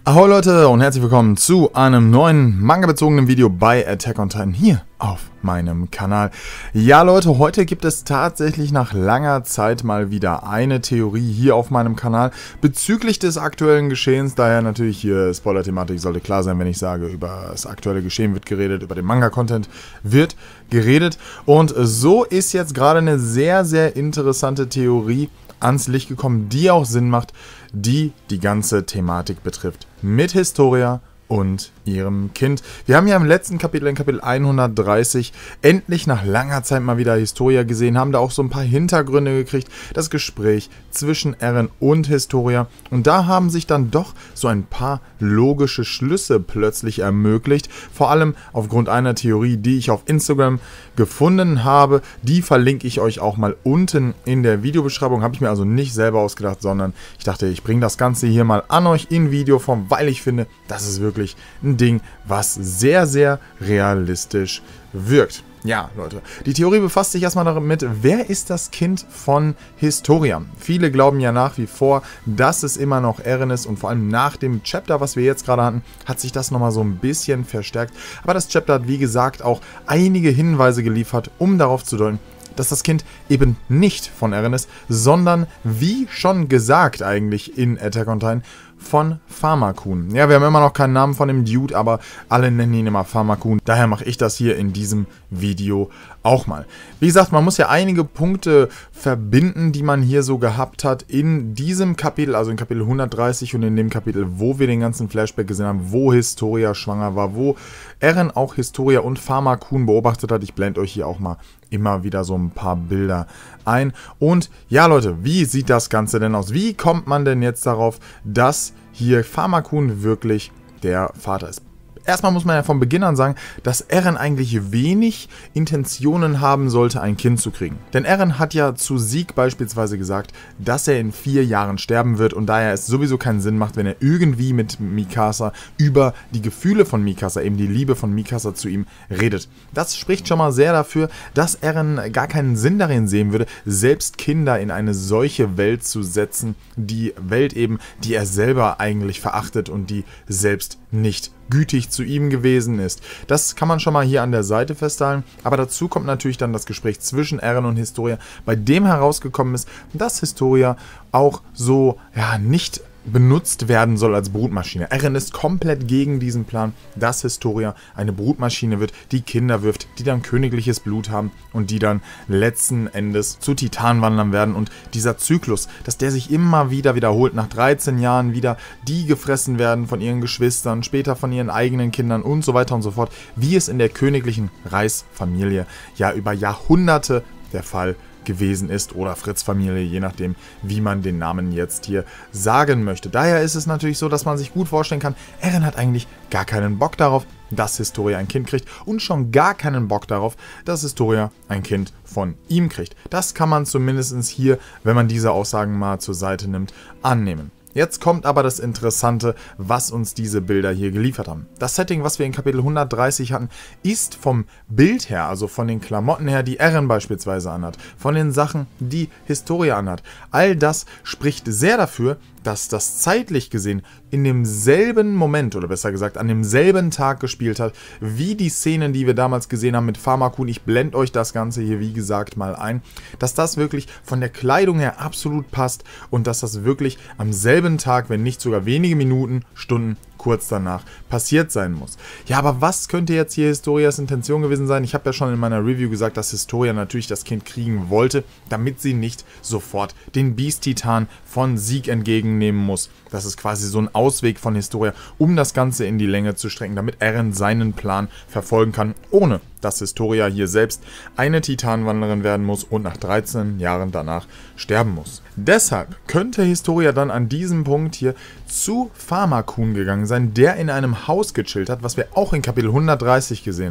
Ahoi Leute und herzlich willkommen zu einem neuen manga-bezogenen Video bei Attack on Titan hier auf meinem Kanal. Ja Leute, heute gibt es tatsächlich nach langer Zeit mal wieder eine Theorie hier auf meinem Kanal bezüglich des aktuellen Geschehens. Daher natürlich hier Spoiler-Thematik sollte klar sein, wenn ich sage, über das aktuelle Geschehen wird geredet, über den Manga-Content wird geredet. Und so ist jetzt gerade eine sehr, sehr interessante Theorie ans Licht gekommen, die auch Sinn macht, die die ganze Thematik betrifft. Mit Historia und ihrem Kind. Wir haben ja im letzten Kapitel, in Kapitel 130, endlich nach langer Zeit mal wieder Historia gesehen, haben da auch so ein paar Hintergründe gekriegt, das Gespräch zwischen Eren und Historia. Und da haben sich dann doch so ein paar logische Schlüsse plötzlich ermöglicht. Vor allem aufgrund einer Theorie, die ich auf Instagram gefunden habe. Die verlinke ich euch auch mal unten in der Videobeschreibung. Habe ich mir also nicht selber ausgedacht, sondern ich dachte, ich bringe das Ganze hier mal an euch in Videoform, weil ich finde, das ist wirklich ein Ding, was sehr, sehr realistisch wirkt. Ja, Leute, die Theorie befasst sich erstmal damit, wer ist das Kind von Historia? Viele glauben ja nach wie vor, dass es immer noch Eren ist und vor allem nach dem Chapter, was wir jetzt gerade hatten, hat sich das nochmal so ein bisschen verstärkt. Aber das Chapter hat, wie gesagt, auch einige Hinweise geliefert, um darauf zu deuten, dass das Kind eben nicht von Eren ist, sondern, wie schon gesagt eigentlich in Attack on Titan, von Pharmakun. Ja, wir haben immer noch keinen Namen von dem Dude, aber alle nennen ihn immer Pharmakun. Daher mache ich das hier in diesem Video auch mal. Wie gesagt, man muss ja einige Punkte verbinden, die man hier so gehabt hat in diesem Kapitel, also in Kapitel 130 und in dem Kapitel, wo wir den ganzen Flashback gesehen haben, wo Historia schwanger war, wo Eren auch Historia und Pharmakun beobachtet hat. Ich blende euch hier auch mal immer wieder so ein paar Bilder ein. Und ja, Leute, wie sieht das Ganze denn aus? Wie kommt man denn jetzt darauf, dass hier Pharmakun wirklich der Vater ist? Erstmal muss man ja von Beginn an sagen, dass Eren eigentlich wenig Intentionen haben sollte, ein Kind zu kriegen. Denn Eren hat ja zu Zeke beispielsweise gesagt, dass er in 4 Jahren sterben wird und daher es sowieso keinen Sinn macht, wenn er irgendwie mit Mikasa über die Gefühle von Mikasa, eben die Liebe von Mikasa zu ihm redet. Das spricht schon mal sehr dafür, dass Eren gar keinen Sinn darin sehen würde, selbst Kinder in eine solche Welt zu setzen, die Welt eben, die er selber eigentlich verachtet und die selbst nicht gütig zu ihm gewesen ist. Das kann man schon mal hier an der Seite festhalten, aber dazu kommt natürlich dann das Gespräch zwischen Eren und Historia, bei dem herausgekommen ist, dass Historia auch so, ja, nicht benutzt werden soll als Brutmaschine. Eren ist komplett gegen diesen Plan, dass Historia eine Brutmaschine wird, die Kinder wirft, die dann königliches Blut haben und die dann letzten Endes zu Titanwandlern werden. Und dieser Zyklus, dass der sich immer wieder wiederholt, nach 13 Jahren wieder, die gefressen werden von ihren Geschwistern, später von ihren eigenen Kindern und so weiter und so fort, wie es in der königlichen Reichsfamilie ja über Jahrhunderte der Fall gewesen ist oder Fritz-Familie, je nachdem, wie man den Namen jetzt hier sagen möchte. Daher ist es natürlich so, dass man sich gut vorstellen kann, Eren hat eigentlich gar keinen Bock darauf, dass Historia ein Kind kriegt und schon gar keinen Bock darauf, dass Historia ein Kind von ihm kriegt. Das kann man zumindest hier, wenn man diese Aussagen mal zur Seite nimmt, annehmen. Jetzt kommt aber das Interessante, was uns diese Bilder hier geliefert haben. Das Setting, was wir in Kapitel 130 hatten, ist vom Bild her, also von den Klamotten her, die Eren beispielsweise anhat, von den Sachen, die Historia anhat. All das spricht sehr dafür, dass das zeitlich gesehen in demselben Moment, oder besser gesagt an demselben Tag gespielt hat, wie die Szenen, die wir damals gesehen haben mit Pharmakun. Ich blende euch das Ganze hier, wie gesagt, mal ein, dass das wirklich von der Kleidung her absolut passt und dass das wirklich am selben Tag, wenn nicht sogar wenige Minuten, Stunden kurz danach passiert sein muss. Ja, aber was könnte jetzt hier Historias Intention gewesen sein? Ich habe ja schon in meiner Review gesagt, dass Historia natürlich das Kind kriegen wollte, damit sie nicht sofort den Beast-Titan von Zeke entgegennehmen muss. Das ist quasi so ein Ausweg von Historia, um das Ganze in die Länge zu strecken, damit Eren seinen Plan verfolgen kann, ohne dass Historia hier selbst eine Titanwandlerin werden muss und nach 13 Jahren danach sterben muss. Deshalb könnte Historia dann an diesem Punkt hier zu Pharmakun gegangen sein, der in einem Haus gechillt hat, was wir auch in Kapitel 130 gesehen haben.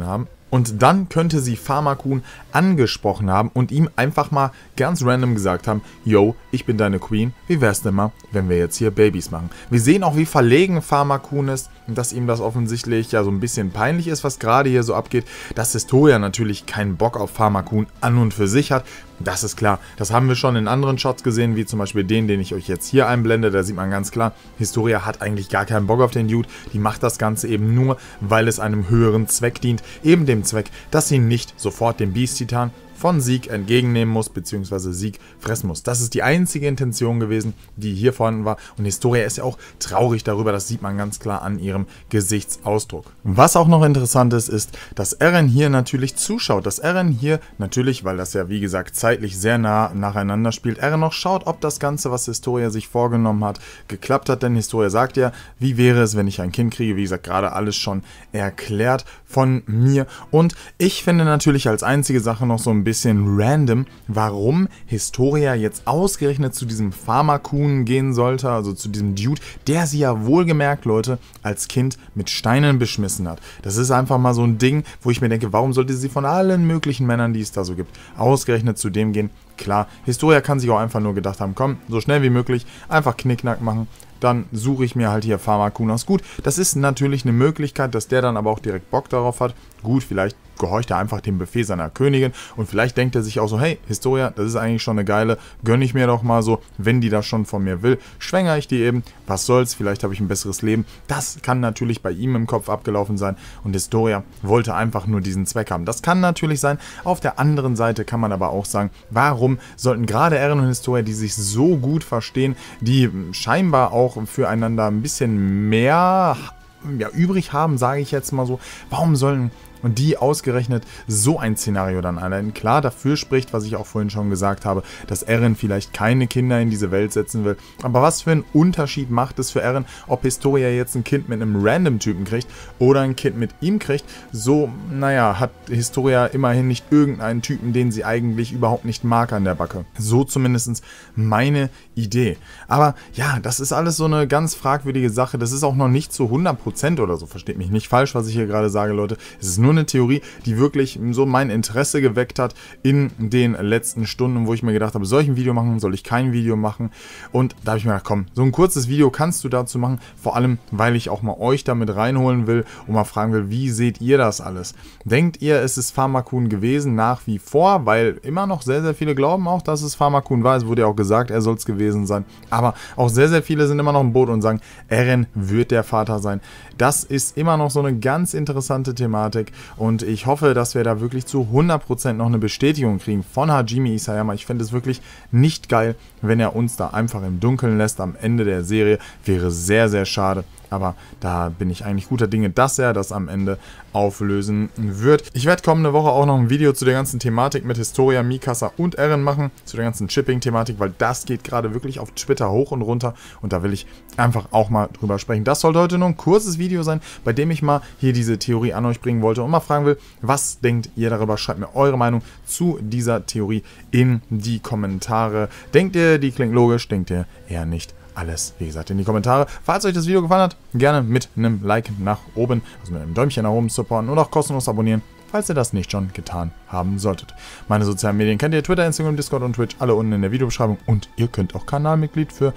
Und dann könnte sie Pharmakun angesprochen haben und ihm einfach mal ganz random gesagt haben, yo, ich bin deine Queen, wie wär's denn mal, wenn wir jetzt hier Babys machen? Wir sehen auch, wie verlegen Pharmakun ist und dass ihm das offensichtlich ja so ein bisschen peinlich ist, was gerade hier so abgeht. Dass Historia natürlich keinen Bock auf Pharmakun an und für sich hat, das ist klar. Das haben wir schon in anderen Shots gesehen, wie zum Beispiel den ich euch jetzt hier einblende. Da sieht man ganz klar, Historia hat eigentlich gar keinen Bock auf den Dude. Die macht das Ganze eben nur, weil es einem höheren Zweck dient. Eben dem Zweck, dass sie nicht sofort den Beast-Titan von Zeke entgegennehmen muss, beziehungsweise Zeke fressen muss. Das ist die einzige Intention gewesen, die hier vorhanden war. Und Historia ist ja auch traurig darüber, das sieht man ganz klar an ihrem Gesichtsausdruck. Was auch noch interessant ist, ist, dass Eren hier natürlich zuschaut. Dass Eren hier natürlich, weil das ja wie gesagt zeitlich sehr nah nacheinander spielt, Eren noch schaut, ob das Ganze, was Historia sich vorgenommen hat, geklappt hat. Denn Historia sagt ja, wie wäre es, wenn ich ein Kind kriege? Wie gesagt, gerade alles schon erklärt von mir. Und ich finde natürlich als einzige Sache noch so ein bisschen random, warum Historia jetzt ausgerechnet zu diesem Pharmakun gehen sollte, also zu diesem Dude, der sie ja wohlgemerkt, Leute, als Kind mit Steinen beschmissen hat. Das ist einfach mal so ein Ding, wo ich mir denke, warum sollte sie von allen möglichen Männern, die es da so gibt, ausgerechnet zu dem gehen? Klar, Historia kann sich auch einfach nur gedacht haben, komm, so schnell wie möglich, einfach Knickknack machen. Dann suche ich mir halt hier Pharmakun aus. Gut, das ist natürlich eine Möglichkeit, dass der dann aber auch direkt Bock darauf hat. Gut, vielleicht gehorcht er einfach dem Befehl seiner Königin und vielleicht denkt er sich auch so, hey, Historia, das ist eigentlich schon eine geile, gönne ich mir doch mal so, wenn die das schon von mir will, schwängere ich die eben, was soll's, vielleicht habe ich ein besseres Leben. Das kann natürlich bei ihm im Kopf abgelaufen sein und Historia wollte einfach nur diesen Zweck haben. Das kann natürlich sein. Auf der anderen Seite kann man aber auch sagen, warum sollten gerade Eren und Historia, die sich so gut verstehen, die scheinbar auch füreinander ein bisschen mehr übrig haben, sage ich jetzt mal so, warum sollen und die ausgerechnet so ein Szenario dann allein klar dafür spricht, was ich auch vorhin schon gesagt habe, dass Eren vielleicht keine Kinder in diese Welt setzen will. Aber was für einen Unterschied macht es für Eren, ob Historia jetzt ein Kind mit einem Random-Typen kriegt oder ein Kind mit ihm kriegt? So, naja, hat Historia immerhin nicht irgendeinen Typen, den sie eigentlich überhaupt nicht mag an der Backe. So zumindest meine Idee. Aber ja, das ist alles so eine ganz fragwürdige Sache. Das ist auch noch nicht zu 100% oder so. Versteht mich nicht falsch, was ich hier gerade sage, Leute. Es ist nur eine Theorie, die wirklich so mein Interesse geweckt hat in den letzten Stunden, wo ich mir gedacht habe, soll ich ein Video machen, soll ich kein Video machen? Und da habe ich mir gedacht, komm, so ein kurzes Video kannst du dazu machen, vor allem, weil ich auch mal euch damit reinholen will und mal fragen will, wie seht ihr das alles? Denkt ihr, es ist Pharmakun gewesen nach wie vor, weil immer noch sehr, sehr viele glauben auch, dass es Pharmakun war, es wurde ja auch gesagt, er soll es gewesen sein, aber auch sehr, sehr viele sind immer noch im Boot und sagen, Eren wird der Vater sein. Das ist immer noch so eine ganz interessante Thematik. Und ich hoffe, dass wir da wirklich zu 100% noch eine Bestätigung kriegen von Hajime Isayama. Ich fände es wirklich nicht geil, wenn er uns da einfach im Dunkeln lässt am Ende der Serie. Wäre sehr, sehr schade. Aber da bin ich eigentlich guter Dinge, dass er das am Ende auflösen wird. Ich werde kommende Woche auch noch ein Video zu der ganzen Thematik mit Historia, Mikasa und Eren machen. Zu der ganzen Chipping-Thematik, weil das geht gerade wirklich auf Twitter hoch und runter. Und da will ich einfach auch mal drüber sprechen. Das sollte heute nur ein kurzes Video sein, bei dem ich mal hier diese Theorie an euch bringen wollte und mal fragen will, was denkt ihr darüber? Schreibt mir eure Meinung zu dieser Theorie in die Kommentare. Denkt ihr, die klingt logisch? Denkt ihr eher nicht? Alles, wie gesagt, in die Kommentare. Falls euch das Video gefallen hat, gerne mit einem Like nach oben, also mit einem Däumchen nach oben supporten und auch kostenlos abonnieren, falls ihr das nicht schon getan haben solltet. Meine sozialen Medien kennt ihr, Twitter, Instagram, Discord und Twitch, alle unten in der Videobeschreibung. Und ihr könnt auch Kanalmitglied für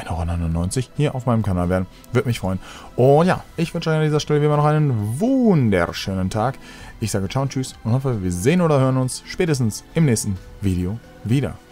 1,99 € hier auf meinem Kanal werden. Würde mich freuen. Und ja, ich wünsche euch an dieser Stelle wie immer noch einen wunderschönen Tag. Ich sage ciao und tschüss und hoffe, wir sehen oder hören uns spätestens im nächsten Video wieder.